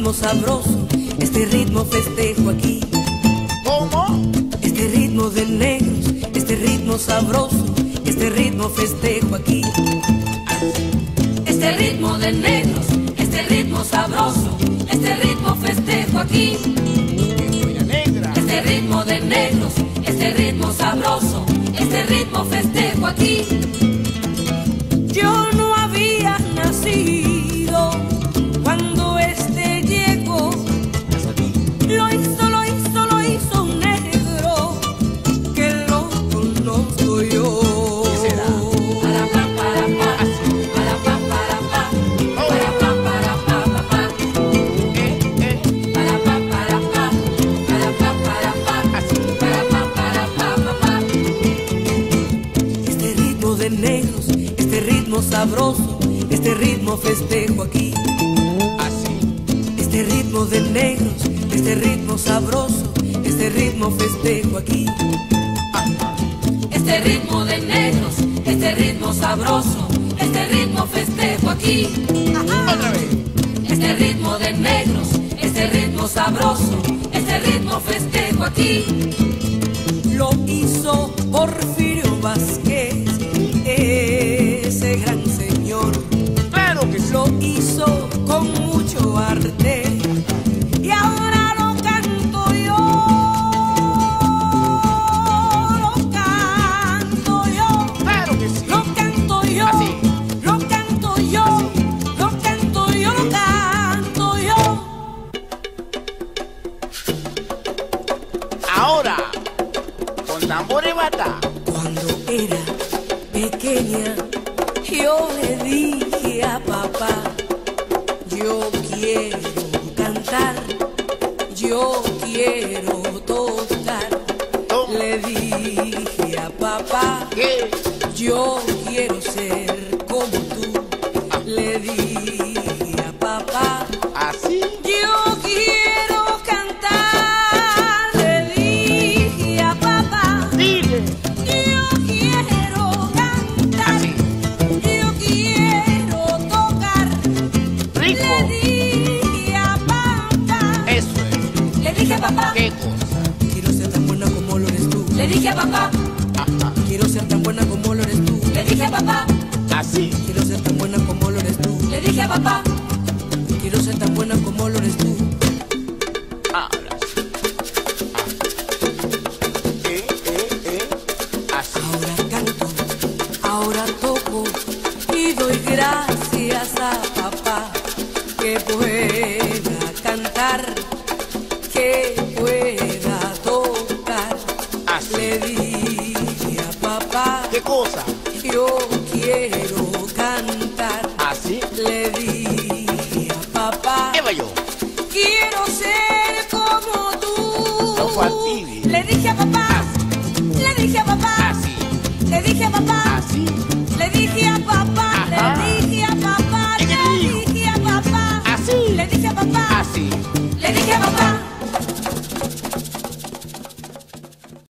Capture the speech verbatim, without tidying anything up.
ritmo sabroso, este ritmo festejo aquí. ¿Cómo? Este ritmo de negros, este ritmo sabroso, este ritmo festejo aquí. Este ritmo de negros, este ritmo sabroso, este ritmo festejo aquí. Doña Negra. Este ritmo de negros, este ritmo sabroso, este ritmo festejo aquí. Yo no había nacido cuando este llegó. Lo hizo, lo hizo, lo hizo un negro que lo conozco yo. ¿Qué será? Para pa para pa, para pa para pa, para pa para pa pa pa. Eh, eh. Para pa para pa, para pa para pa, para pa para pa pa pa. Este ritmo de negros, este ritmo sabroso, este ritmo festejo aquí. Así. Este ritmo de negros, este ritmo sabroso, este ritmo festejo aquí. Este ritmo de negros, este ritmo sabroso, este ritmo festejo aquí. Otra vez. Este ritmo de negros, este ritmo sabroso, este ritmo festejo aquí. Lo hizo Porfirio Vázquez, ese gran señor. Claro que sí. Lo hizo con mucho arte y ahora lo canto yo. Lo canto yo. Claro que sí. Lo canto yo. Así. Lo canto yo. Lo canto yo. Lo canto yo. Ahora, con tambor y bata. Cuando era pequeña, yo le dije a papá, yo quiero cantar, yo quiero tocar. ¿Cómo? Le dije a papá, ¿Qué? yo quiero ser como tú. Le dije a papá, Así. yo quiero cantar. Le dije a papá, Dile. yo quiero cantar. Así. Yo quiero tocar. Rico. Le dije a papá. Eso es. Le dije a papá. ¿Qué cosa? Quiero ser tan buena como lo eres tú. Le dije a papá. Ajá. Quiero ser tan buena como lo eres tú. Le dije a papá. Así. Quiero ser tan buena como lo eres tú. Le dije a papá. Quiero ser tan buena como lo eres tú. Ahora sí. Ah. Eh, eh, eh. Así. Ahora canto, ahora toco y doy gracias a papá que pueda cantar, que pueda tocar. Así. Le dije a papá, ¿Qué cosa? yo quiero cantar. Así. Le dije a papá, ¿Qué va yo? quiero ser como tú. No fastidies. Le dije a papá, le dije a papá, Así. le dije a papá. Así.